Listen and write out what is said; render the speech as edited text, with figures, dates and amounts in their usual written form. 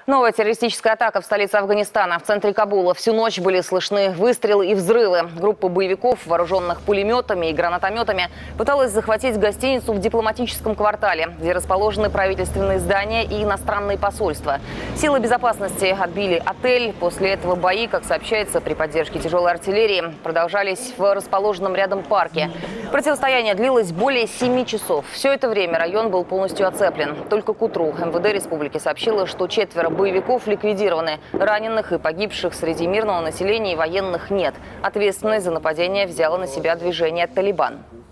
Новая террористическая атака в столице Афганистана. В центре Кабула всю ночь были слышны выстрелы и взрывы. Группа боевиков, вооруженных пулеметами и гранатометами, пыталась захватить гостиницу в дипломатическом квартале, где расположены правительственные здания и иностранные посольства. Силы безопасности отбили отель. После этого бои, как сообщается, при поддержке тяжелой артиллерии, продолжались в расположенном рядом парке. Противостояние длилось более 7 часов. Все это время район был полностью оцеплен. Только к утру МВД республики сообщило, что 4 боевиков ликвидированы. Раненых и погибших среди мирного населения и военных нет. Ответственность за нападение взяло на себя движение «Талибан».